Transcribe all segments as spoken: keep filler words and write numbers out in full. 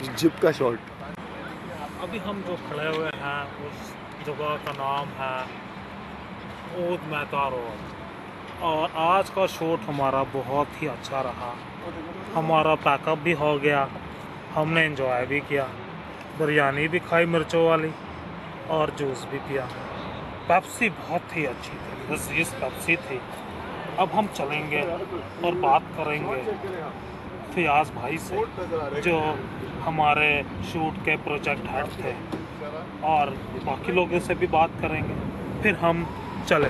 Zip का shot. अभी हम जो खड़े हुए हैं उस जगह का नाम है ऊद मेहता रोड और आज का शूट हमारा बहुत ही अच्छा रहा। हमारा पैकअप भी हो गया, हमने एंजॉय भी किया, बिरयानी भी खाई मिर्चों वाली और जूस भी पिया। पेप्सी बहुत ही अच्छी थी, लजीज पेप्सी थी। अब हम चलेंगे और बात करेंगे फियाज भाई से जो हमारे शूट के प्रोजेक्ट हेड थे और बाकी लोगों से भी बात करेंगे, फिर हम चले।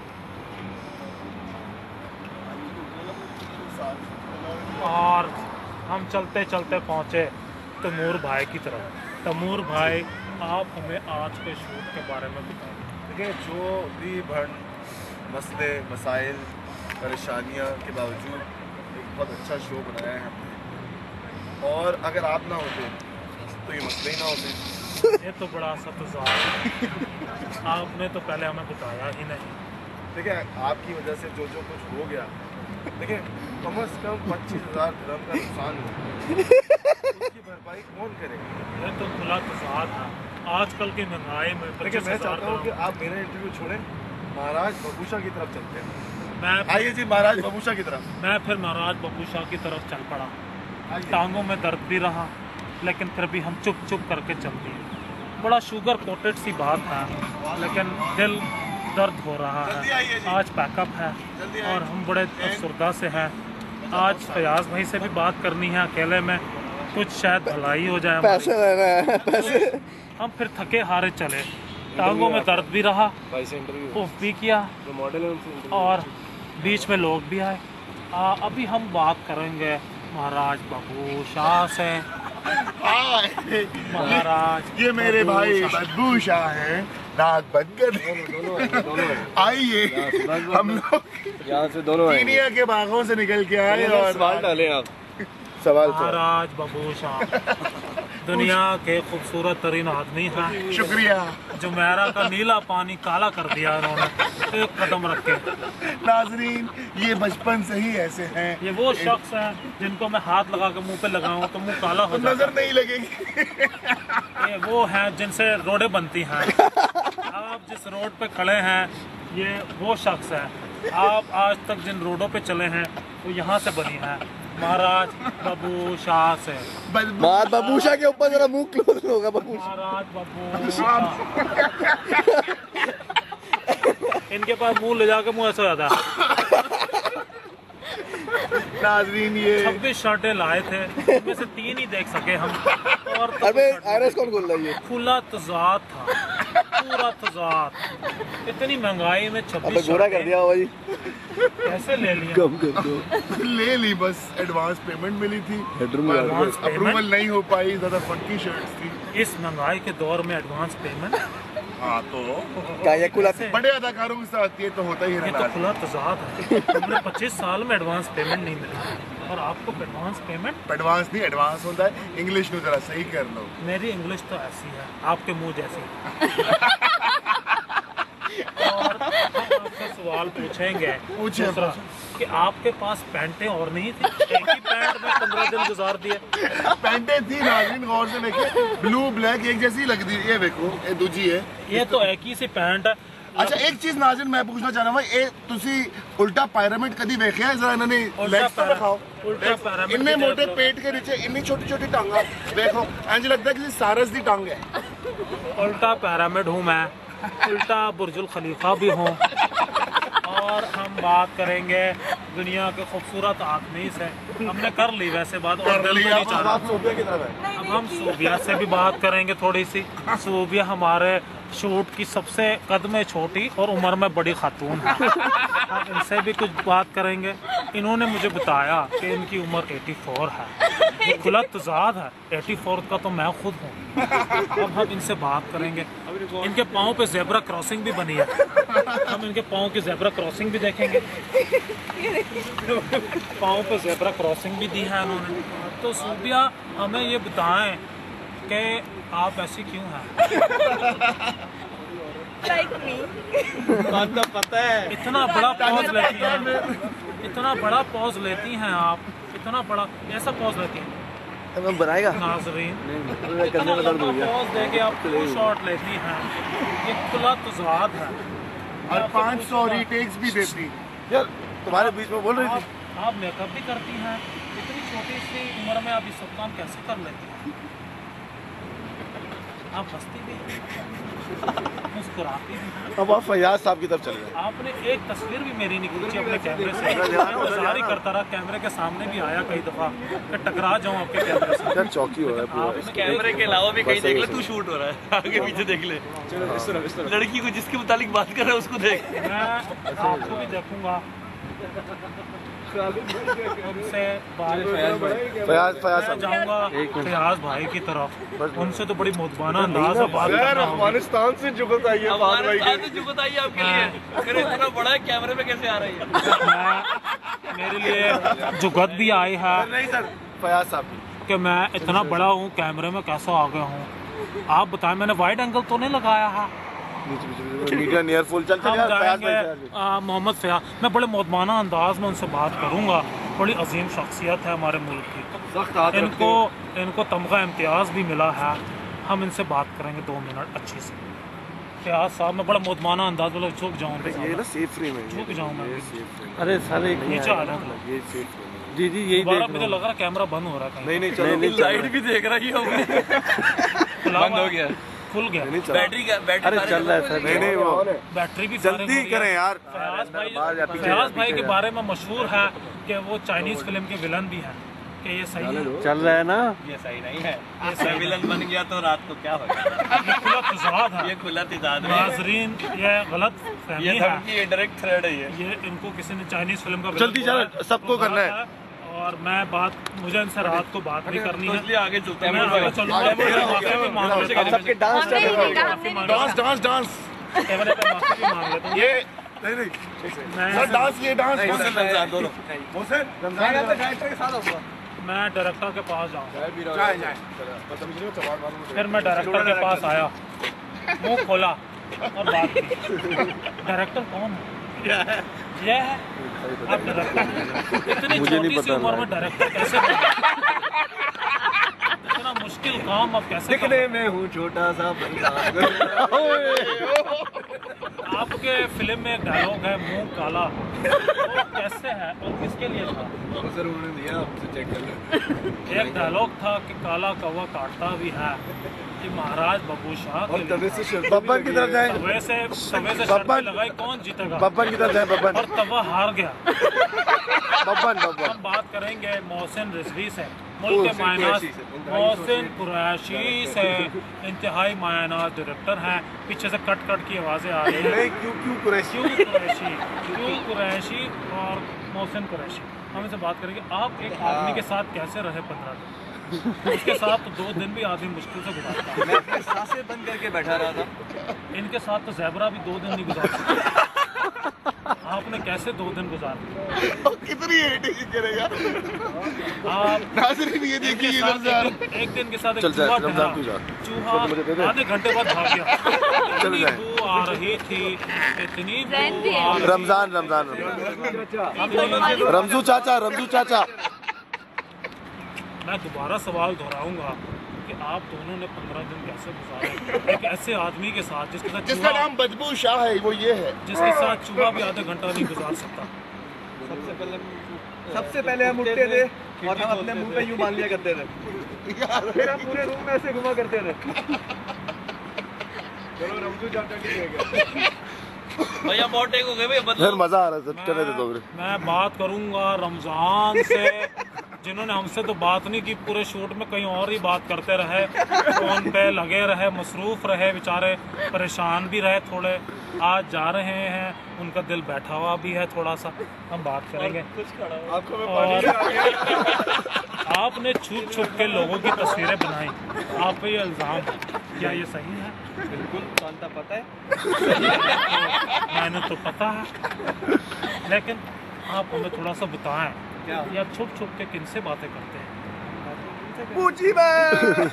और हम चलते चलते पहुँचे तैमूर भाई की तरफ। तैमूर भाई, आप हमें आज के शूट के बारे में बताएं। देखिए, जो भी भर मसले मसाइल परेशानियाँ के बावजूद एक बहुत अच्छा शो बनाया है हमने, और अगर आप ना होते तो ये मसले ही ना होते। ये तो बड़ा सा तुझार आपने तो पहले हमें बताया ही नहीं। देखिए, आपकी वजह से जो जो कुछ हो गया, देखिए कम अज़ कम पच्चीस हज़ार दिरहम का नुकसान हुआ, उसकी भरपाई कौन करेगा? ये तो खुला तुझार था आजकल की महंगाई में। देखिए, मैं चाहता हूँ कि आप मेरा इंटरव्यू छोड़ें, महाराज बबूशा की तरफ चलते हैं। मैं आइए जी, महाराज बबूशा की तरफ। मैं फिर महाराज बबूशा की तरफ चल पड़ा। टांगों में दर्द भी रहा, लेकिन फिर भी हम चुप चुप करके चल दिए। बड़ा शुगर कोटेड सी बात है, लेकिन दिल दर्द हो रहा है। आज पैकअप है और हम बड़े अफसरदा से हैं। आज फयाज भाई से भी बात करनी है अकेले में, कुछ शायद भलाई हो जाए। पैसे लेना है, पैसे। हम फिर थके हारे चले, टांगों में दर्द भी रहा, उफ भी किया और बीच में लोग भी आए। आ, अभी हम बात करेंगे महाराज बबूशा से। महाराज, ये मेरे भाई बबूशा हैं, नाक बंद कर। आइए, हम लोग यहाँ से दोनों कीनिया के बागों से निकल के आए और सवाल डालें आप। सवाल महाराज बबूशा दुनिया के खूबसूरत तरीन आदमी हैं। शुक्रिया। जुमेरा का नीला पानी काला कर दिया उन्होंने एक कदम रख के। नाजरीन, ये बचपन से ही ऐसे हैं। ये वो शख्स हैं जिनको मैं हाथ लगा के मुंह पे लगाऊं तो मुंह काला हो जाता है। नजर नहीं लगेगी। ये वो हैं जिनसे रोडें बनती हैं। आप जिस रोड पे खड़े हैं, ये वो शख्स है। आप आज तक जिन रोडों पे चले हैं वो यहाँ से बनी है। महाराज बबूशा से। बात बबूशा के ऊपर जरा मुंह क्लोज होगा। बबूशा, महाराज बबूशा इनके पास मुंह ले जाके मुंह ऐसा हो जाता है। नाजरीन, ये छब्बीस शर्टें लाए थे, उनमें से तीन ही देख सके हम। और अबे आरएस कौन बोल रहा है? ये खुला तजाद था, पूरा तजाद। इतनी महंगाई में छब्बीस गोरा कर दिया भाई। कैसे ले लिया? कम कर दो। ले ली, बस एडवांस पेमेंट मिली थी, एडवांस अप्रूवल नहीं हो पाई, ज्यादा फंकी शर्ट्स थी। इस महंगाई के दौर में एडवांस पेमेंट? हाँ, तो क्या ये खुला बड़े अदाकारों के साथ ये तो होता ही ये रहता तो है। खुला तजाद है। हमने पच्चीस साल में एडवांस पेमेंट नहीं मिली और आपको एडवांस पेमेंट? एडवांस नहीं, एडवांस होता है। इंग्लिश में जरा सही कर लो। मेरी इंग्लिश तो ऐसी है, आपके मुंह जैसी। और हम आपसे सवाल पूछेंगे दूसरा कि आपके पास पैंटें और नहीं थी? एक ही पैंट में पंद्रह दिन गुजार दिए। पैंटें थी नाज़रीन, गौर से देखिए, ब्लू ब्लैक एक जैसी लगती है। ये देखो, ये दूजी है। ये तो एक ही सी पैंट है। अच्छा, एक चीज नाज़रीन मैं पूछना चाह रहा हूँ, ये तुसी उल्टा पिरामिड कभी देखा है? जरा इन्होंने लेग्स तो दिखाओ। उल्टा पिरामिड इन्ने मोटे पेट के नीचे इतनी छोटी छोटी टांगा देखो, इंज लगता है किसी सारस दी टांग है। उल्टा पिरामिड हूँ मैं, उल्टा बुर्जुल खलीफा भी हूँ। और हम बात करेंगे दुनिया के खूबसूरत आदमी से। हमने कर ली वैसे बात, और दिल में नहीं चाह रहा। अब हम सूबिया से भी बात करेंगे थोड़ी सी। सूबिया हमारे शूट की सबसे कद में छोटी और उम्र में बड़ी खातून है। हम इनसे भी कुछ बात करेंगे। इन्होंने मुझे बताया कि इनकी उम्र चौरासी है। ये खुला तजाद है, चौरासी का तो मैं खुद हूँ। अब हम इनसे बात करेंगे। इनके पाँव पे ज़ेब्रा क्रॉसिंग भी बनी है, हम इनके पाँव की ज़ेब्रा क्रॉसिंग भी देखेंगे। पाँव पे ज़ेब्रा क्रॉसिंग भी दी है उन्होंने। तो सूबिया, हमें ये बताएं कि आप ऐसी क्यों हैं? Like me. बात तो पता है। इतना बड़ा पॉज लेती हैं, इतना बड़ा पॉज लेती हैं आप, इतना बड़ा ऐसा पॉज लेती हैं। बनाएगा नाजरीन करने में दर्द हो गया। पोज देके आप दो शॉट लेती हैं, ये खुला तजाद है। और पाँच सौ रीटेक्स भी देती। यार तुम्हारे बीच में बोल रही थी। आप, आप मेकअप भी करती हैं, इतनी छोटी सी उम्र में आप ये सब काम कैसे कर लेती हैं? आप हंसती भी मुस्कुराती भी हैं। अब आप फयाज साहब की तरफ चले गए। आपने एक तस्वीर भी मेरी नहीं खींची अपने कैमरे से। मैं इंतजार ही करता रहा, कैमरे के सामने भी आया कई दफा कि टकरा जाऊं आपके कैमरे से। यार चौकी हो रहा है पूरा। आपने कैमरे के अलावा भी कहीं देख ले, तू शूट हो रहा है, आगे पीछे देख ले। लड़की को जिसके मुतालिक बात कर रहा है उसको देख। मैं आपको भी देखूंगा, उनसे बात फयाज फयाज मैं साहब जाऊंगा फयाज भाई की तरफ, उनसे तो बड़ी मुतबाना अंदाज में बात करना होगा। अफगानिस्तान से जुगत आई है बात भाई अफगानिस्तान से जुगत आई है आपके लिए। अगर इतना बड़ा है, कैमरे में कैसे आ रही है? मैं मेरे लिए जुगत भी आई है नहीं सर फयाज साहब कि मैं इतना बड़ा हूँ, कैमरे में कैसे आ गया हूँ। आप बताएं, मैंने वाइड एंगल तो नहीं लगाया है। मीडिया नियर फुल चल चल हम यार फयाज जाएंगे भाई आ, मोहम्मद फयाज, मैं बड़े मुतबाना अंदाज में उनसे बात करूँगा। बड़ी अजीम शख्सियत है हमारे मुल्क की, इनको इनको तमगा इम्तियाज़ भी मिला है। हम इनसे बात करेंगे दो मिनट अच्छी से। फयाज साहब, मैं बड़ा मुतबाना अंदाज में झुक जाऊँ, ये ना सेफ फ्री में झुक जाऊँ मैं। अरे सारे नीचे आ जाऊँ। ये सेफ फ्री में जी जी यही दोबारा देख मुझे लग रहा है कैमरा बंद हो रहा है कहीं। नहीं नहीं चलो लाइट भी देख रही है, खुला बंद हुआ हो गया। खुल गया। नहीं चला बैटरी का बैटरी अरे चल रहा है सर। नहीं नहीं वो बैटरी भी जल्दी फारिग हो करें गई। यार। फयाज भाई बाहर या पीछे फयाज भाई पीछे के जा। बारे में मशहूर है कि वो चाइनीज फिल्म के विलन भी हैं। कि ये सही है? चल रहा है ना। ये सही नहीं है। ये विलन बन गया तो रात को क्या होगा? ये खुला तजाद है। ये खुला तिजाद है। नाजरीन, ये गलत फहमी ये है। धमकी, ये डायरेक्ट थ्रेड है ये। ये इनको किसी ने चाइनीज फिल्म का जल्दी विलन चलो, बोला सबको करना है। और मैं बात, मुझे इनसे रात को बात भी करनी तो है। इसलिए आगे चलते हैं। मैं आगे चलूंगा, मेरा माफी भी मांग लेता हूं। सबके डांस माफी मांग लेता डांस डांस डांस हूं। कैमरे पे माफी भी मांग लेता हूं। ये नहीं नहीं मैं सर डांस ये डांस दोनों मोहसिन रमजान मैं डायरेक्टर के पास जाऊंगा। जाए जाए बदतमीजी में सवाल मारूंगा। फिर मैं डायरेक्टर के पास आया, मुंह खोला और बात की। डायरेक्टर कौन है? ये है आप डायरेक्टर। इतनी मुझे नहीं छोटी सी पता उम्र में डायरेक्टर कैसे बने? इतना मुश्किल काम आप कैसे कर रहे हैं? मैं हूँ छोटा सा आपके फिल्म में एक डायलॉग है, मुंह काला, वो कैसे है और किसके लिए था? सर उन्होंने दिया, आपसे चेक कर लो। एक डायलॉग था कि काला कौवा काटता भी है, कि महाराज बब्बू शाह के लिए। बब्बन की तरफ जाए तवे से तवे से शर्त बब्बन। लगाई, कौन जीतेगा? बब्बन की तरफ जाए बब्बन और तवा हार गया। बब्बन बब्बन हम बात करेंगे मोहसिन रिजवी से, मुल्क के मायनाज मोहसिन कुरैशी से। इंतहाई मायनाज डायरेक्टर हैं। पीछे से कट कट की आवाज़ें आ रही हैं। नहीं क्यों क्यों कुरैशी क्यों कुरैशी, क्यों कुरैशी और मोहसिन कुरैशी। हम इनसे बात करेंगे, आप एक आदमी के साथ कैसे रहे पंद्रह दिन? उसके साथ तो दो दिन भी आदमी मुश्किल से गुजारता है। मैं अपनी सांसें बंद करके बैठा रहा था। इनके साथ तो ज़ेबरा भी दो दिन नहीं गुजार सकता। आपने कैसे दो दिन गुजार दिए? कितनी हेटिंग करेगा आप नाज़रीन ये देखिए इनके इधर साथ से आ एक, एक दिन के साथ एक चल जा, चूहा रमजान तू जा। ठहरा। चूहा मुझे दे दे। आधे घंटे बाद भाग गया। चल इतनी जाए। बू आ रही थी, इतनी बू आ रही रमजान रमजान रमजान रमजू चाचा रमजू चाचा मैं दोबारा सवाल दोहराऊंगा कि आप दोनों ने पंद्रह दिन कैसे गुजारे एक ऐसे आदमी के साथ जिसके साथ जिसका चूहा नाम बदबू शाह है, वो ये है। जिसके साथ चूहा भी आधा घंटा नहीं गुजार सकता। सबसे पहले हम उठते थे और हम अपने मुंह पे यूं बांध लिया करते थे, फिर हम पूरे रूम में ऐसे घुमा करते थे। चलो रमजू चाचा की जगह भैया बहुत टेक हो गए भैया, फिर बदलो। मजा आ रहा है चले थे तो मैं, मैं बात करूंगा रमजान से, जिन्होंने हमसे तो बात नहीं की, पूरे शूट में कहीं और ही बात करते रहे, फोन पे लगे रहे, मसरूफ रहे, बेचारे परेशान भी रहे थोड़े। आज जा रहे हैं, उनका दिल बैठा हुआ भी है थोड़ा सा। हम बात करेंगे। और आपने छुप छुप के लोगों की तस्वीरें बनाई, आप पे ये इल्ज़ाम है, क्या ये सही है? बिल्कुल जानता पता है। मैंने तो पता है, लेकिन आप हमें थोड़ा सा बताएं, क्या? या छुप छुप के किनसे बातें करते हैं? पूछी मैं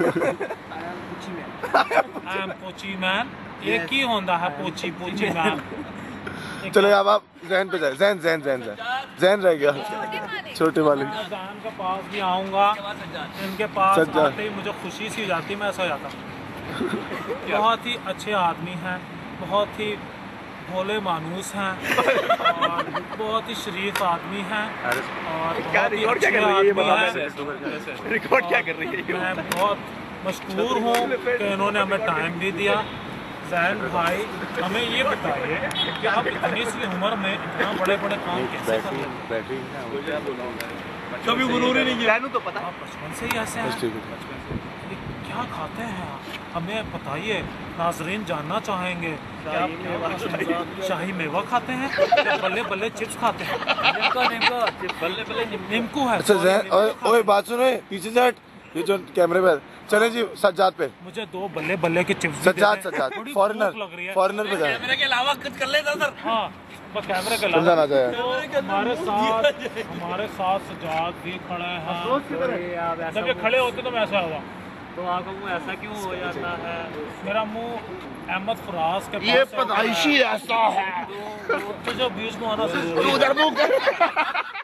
आई एम पोची मैन। ये की होंदा है पोची पोची मैन? चलो अब आप जहन पे जाए जहन जहन जहन जहन जैन रह गया छोटे वाले। मैं जैन के पास भी आऊँगा, इनके पास सज्जा। आते ही मुझे खुशी सी हो जाती, मैं ऐसा हो जाता। बहुत ही अच्छे आदमी हैं, बहुत ही भोले मानूस हैं और बहुत ही शरीफ आदमी हैं और बहुत ही रिकॉर्ड क्या अच्छे कर रही है ये आदमी बता हैं। रिकॉर्ड क्या कर रही है? मैं बहुत मशकूर हूँ कि इन्होंने हमें टाइम भी दिया। जैन भाई हमें ये बताइए कि आप इतनी सी उम्र में इतना बड़े बड़े काम कैसे कर रहे हैं? कभी गुरूर ही नहीं किया। तो पता आप बचपन से ही ऐसे हैं? ये क्या खाते हैं आप? हमें बताइए, नाजरीन जानना चाहेंगे कि आप क्या शाही मेवा खाते हैं या बल्ले बल्ले चिप्स खाते हैं? बल्ले बल्ले नींबू है। अच्छा जैन, ओए ओए बात सुनो, पीछे से हट, ये जो कैमरे पे चले जी सज्जाद पे। मुझे दो बल्ले बल्ले के चिप्स भी दे सज्जाद दें। सज्जाद बड़ी फॉरेनर भूख लग रही है। फॉरेनर पे जाए। कैमरे के अलावा कुछ कर लेता सर। हाँ, बस कैमरे के समझा ना जाए। तो हमारे साथ हमारे साथ सजाद भी खड़े हैं। जब ये खड़े होते तो मैं ऐसा हुआ। तो आपका मुंह ऐसा क्यों हो जाता है? मेरा मुंह अहमद फराज के ये पास है। पैदाइशी ऐसा है। तो जो बीच में आना जरूरी है।